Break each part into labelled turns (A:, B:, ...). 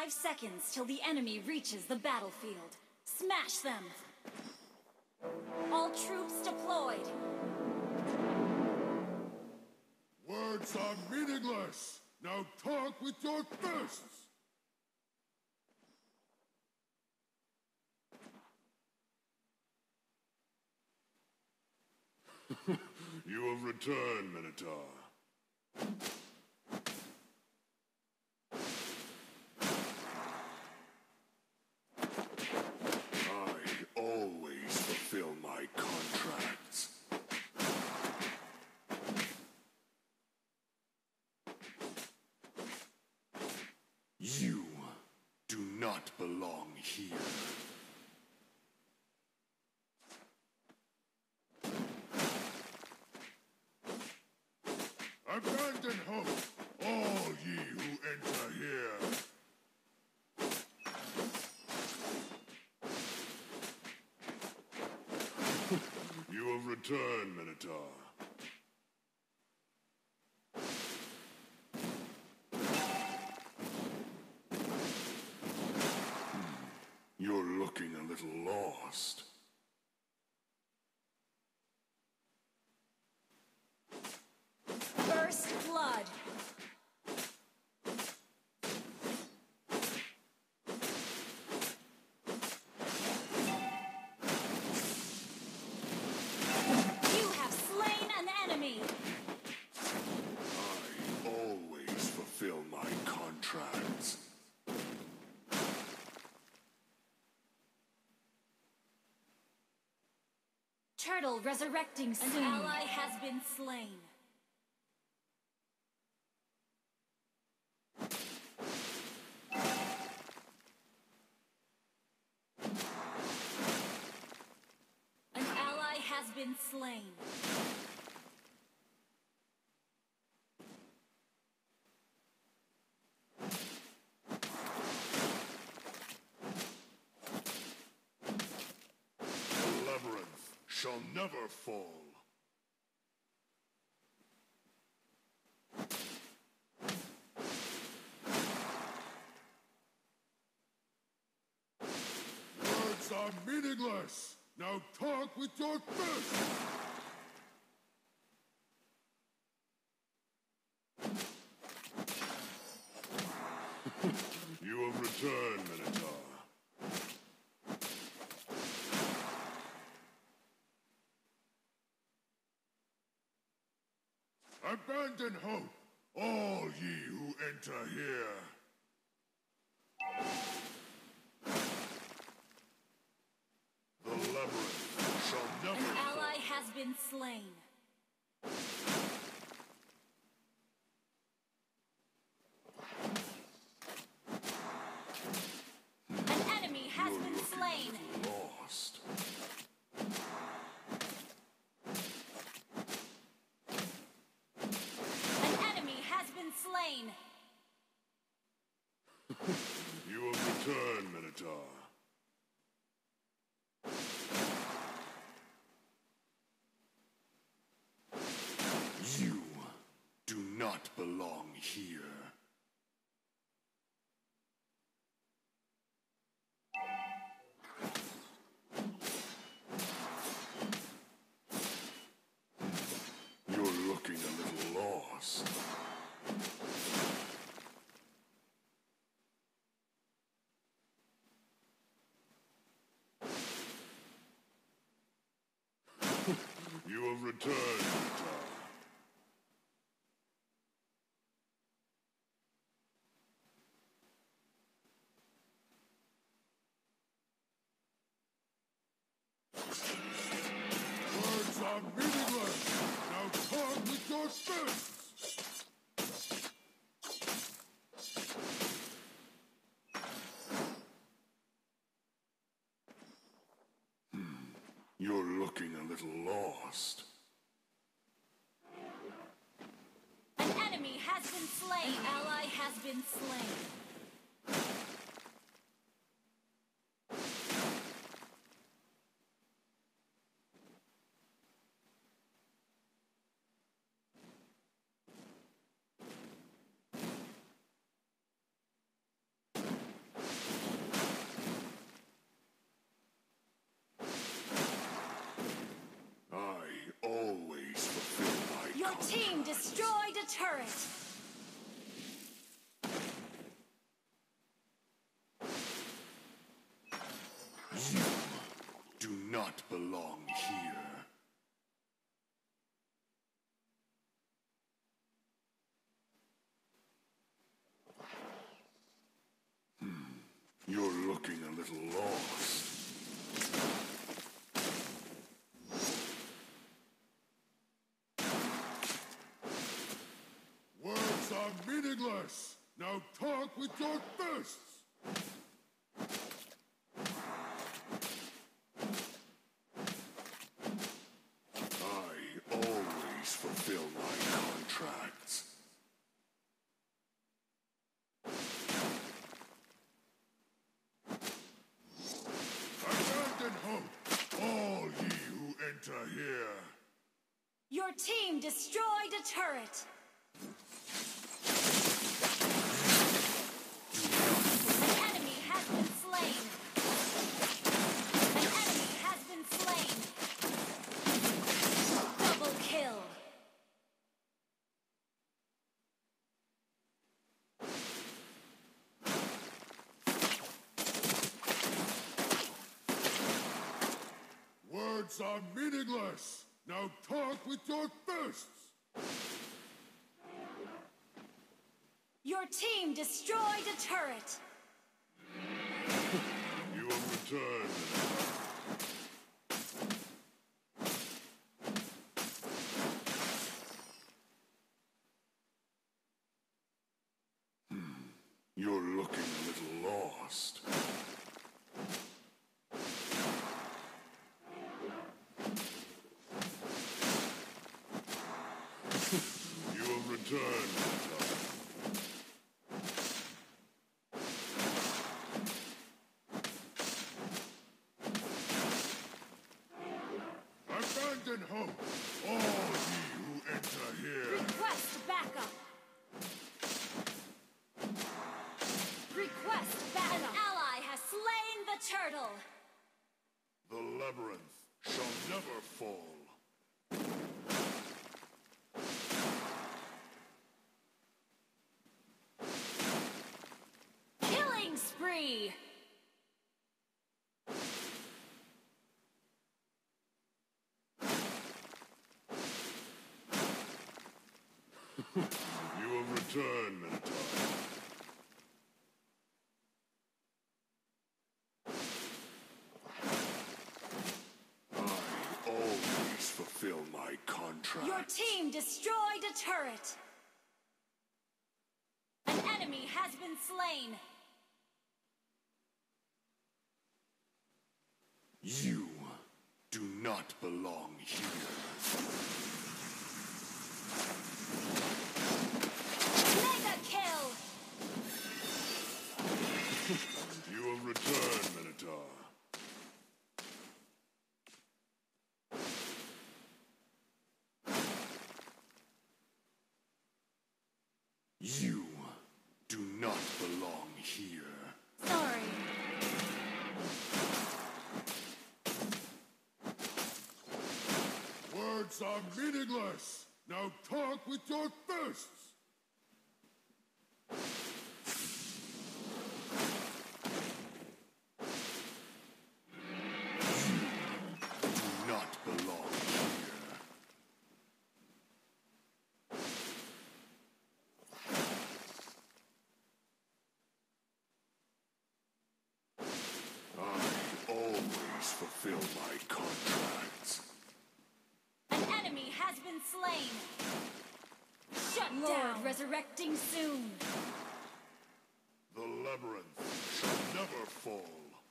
A: 5 seconds till the enemy reaches the battlefield. Smash them! All troops deployed!
B: Words are meaningless! Now talk with your fists! You have returned, Minotaur. I always fulfill my contracts. You do not belong here. Abandon hope, all ye who enter here. You have returned, Minotaur. You're looking a little lost.
A: First blood! You have slain an enemy!
B: I always fulfill my contracts.
A: Turtle resurrecting soon. An ally has been slain. An ally has been slain.
B: The labyrinth shall never fall. Words are meaningless. Now talk with your fists. You have returned, Minotaur. Abandon hope, all ye who enter here. The labyrinth shall never
A: An
B: fall.
A: ally has been slain. An enemy has
B: You're
A: been
B: looking
A: slain.
B: lost.
A: An enemy has been slain.
B: You have returned, Minotaur. You do not belong here. You're looking a little lost. You have returned, Minotaur. Words are meaningless. Now talk with your fists. You're looking a little lost.
A: An enemy has been slain. An ally has been slain. Your team destroyed a turret.
B: You do not belong here. You're looking a little lost. Words are meaningless. Now talk with your fists. I always fulfill my contracts. Abandon hope, all ye who enter here.
A: Your team destroyed a turret. An enemy has been slain. An enemy has been slain. Double kill.
B: Words are meaningless. Now talk with your fists.
A: Your team destroyed a turret.
B: You have returned. You're looking a little lost. You have returned. Abandon hope, all ye who enter here.
A: Request backup. Request backup. An ally has slain the turtle.
B: The labyrinth shall never fall.
A: Killing spree.
B: You have returned, Minotaur. I always fulfill my contract.
A: Your team destroyed a turret. An enemy has been slain.
B: You do not belong here.
A: Mega kill.
B: You have returned, Minotaur. You do not belong here.
A: Sorry.
B: Words are meaningless. Now talk with your fists. You do not belong here. I always fulfill my contracts.
A: An enemy has been slain. Shut down. Resurrecting soon.
B: The labyrinth shall never fall.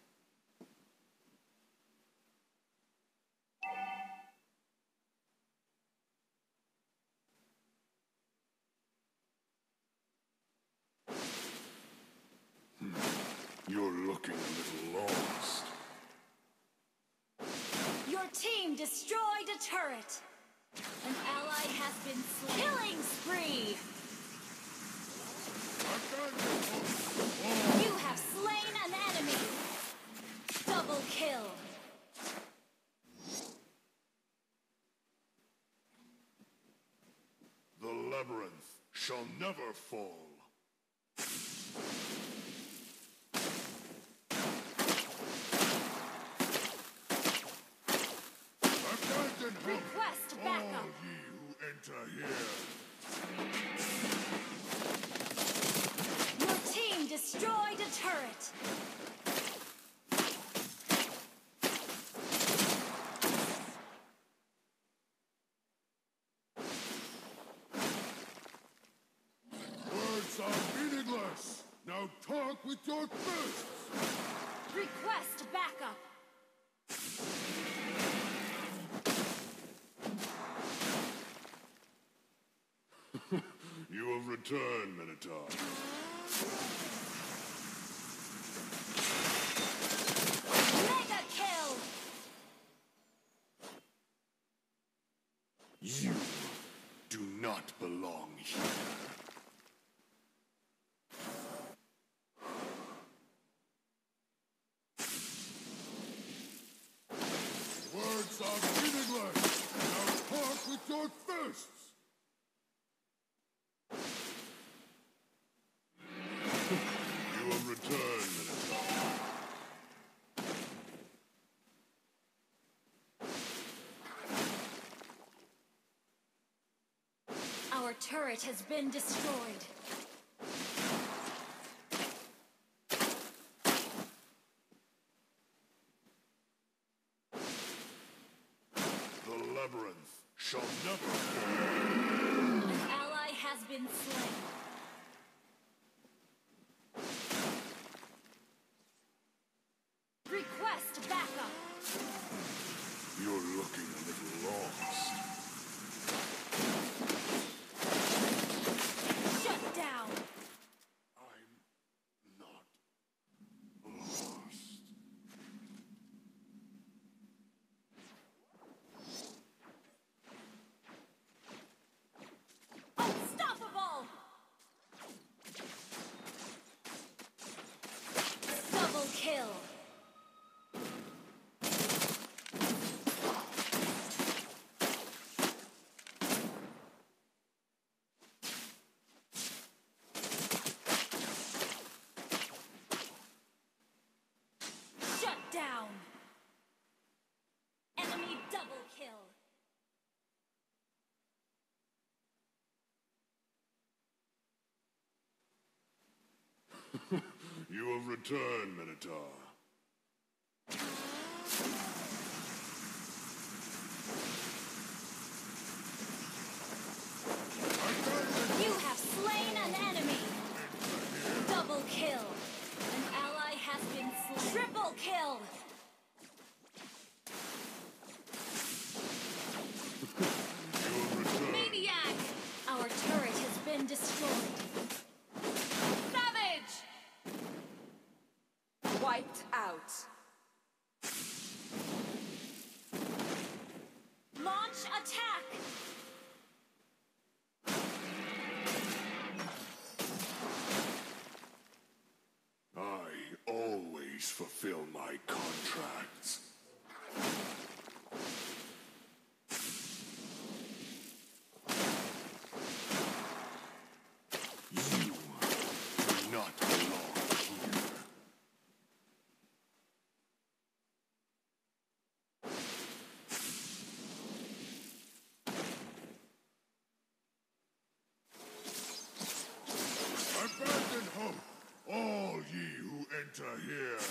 B: You're looking a little lost.
A: Your team destroyed a turret. An ally has been slain. Killing spree. You have slain an enemy. Double kill.
B: labyrinth shall never fall. Abandon hope,
A: Request
B: all
A: backup.
B: ye who enter here.
A: Your team destroyed a turret.
B: Words are meaningless. Now talk with your fists.
A: Request backup.
B: You have returned, Minotaur.
A: Mega kill.
B: You do not belong here. Words are meaningless. Now talk with your fists. You have returned, Minotaur.
A: Our turret has been destroyed.
B: The labyrinth shall never fall.
A: An ally has been slain. Request backup.
B: You're looking a little lost.
A: Shut down.
B: I'm not lost.
A: Unstoppable. Double kill. Shut down. Enemy double kill.
B: You have returned, Minotaur.
A: You have slain an enemy. Double kill. An ally has been slain. Triple kill.
B: You have returned.
A: Maniac. Our turret has been destroyed. Savage.
C: Wiped out.
A: Launch attack.
B: I always fulfill my contracts. You do not belong here. Abandon hope, all ye who enter here.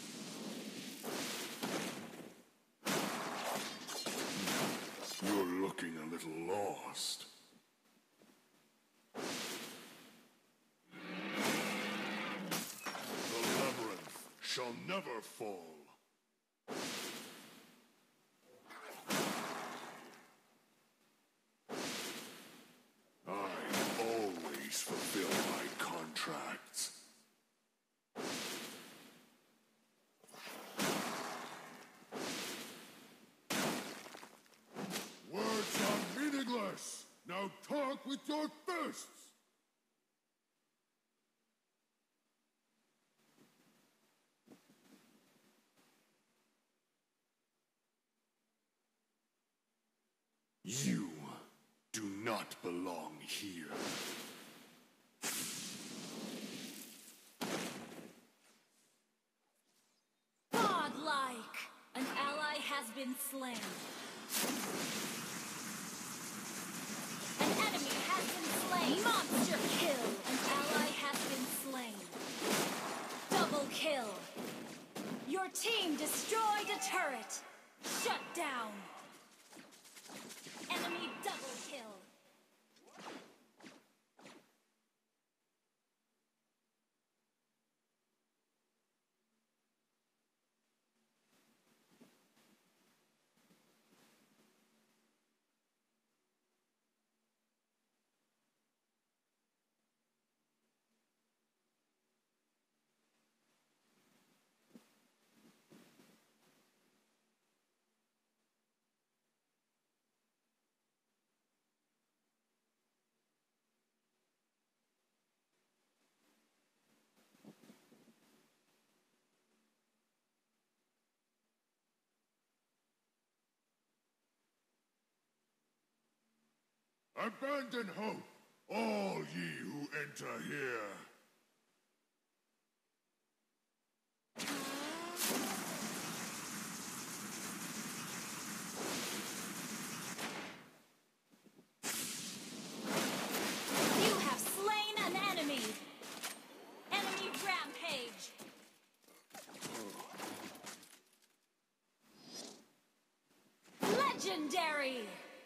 B: You're looking a little lost. The labyrinth shall never fall. I always fulfill my contracts. Words are meaningless. Now talk with your fists. You do not belong here.
A: Godlike! An ally has been slain. An enemy has been slain. Monster kill! An ally has been slain. Double kill! Your team destroyed a turret! Shut down! Enemy double kill!
B: Abandon hope, all ye who enter here.
A: You have slain an enemy! Enemy rampage! Legendary!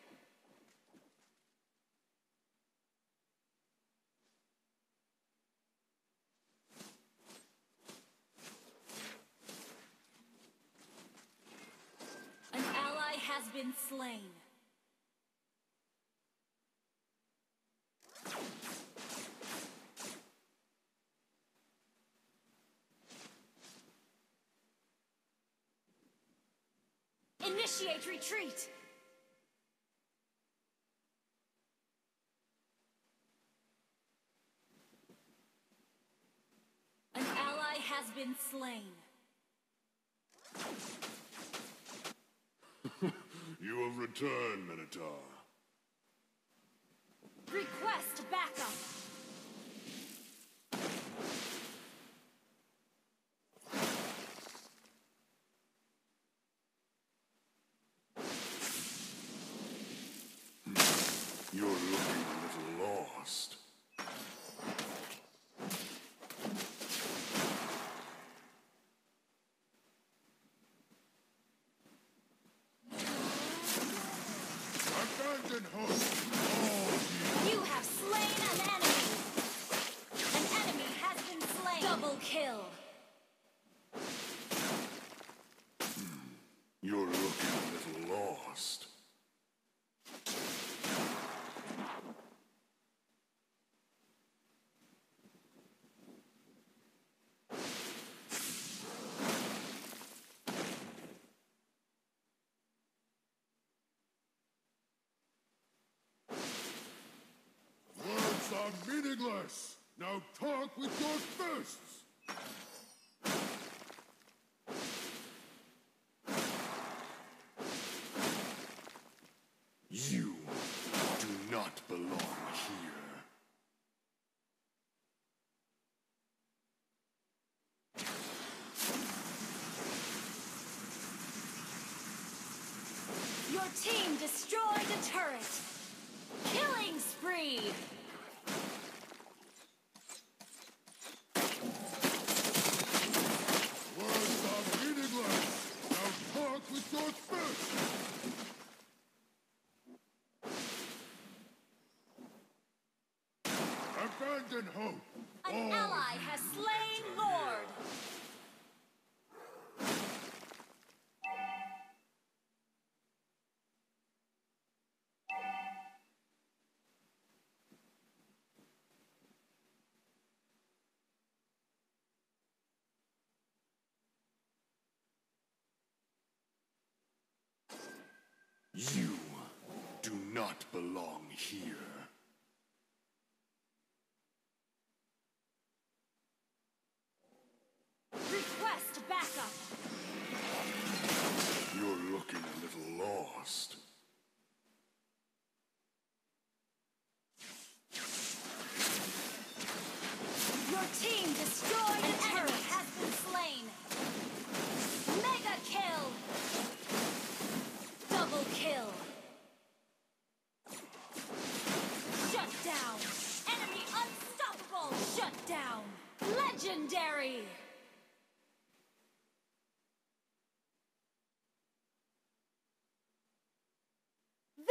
A: An ally has been slain. Initiate retreat! An ally has been slain.
B: You will return, Minotaur.
A: Request backup!
B: You're looking a little lost. Abandon hope, all ye.
A: You have slain an enemy! An enemy has been slain! Double kill!
B: You're looking a little lost. Words are meaningless. Now talk with your fists. You do not belong here.
A: Your team destroyed a turret! Killing spree!
B: Words are meaningless. Now talk with your fists. Abandon hope.
A: An
B: all
A: ally
B: ye
A: has
B: who
A: slain
B: enter
A: Lord!
B: here. You do not belong here.
A: Request backup!
B: You're looking a little lost.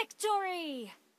A: Victory!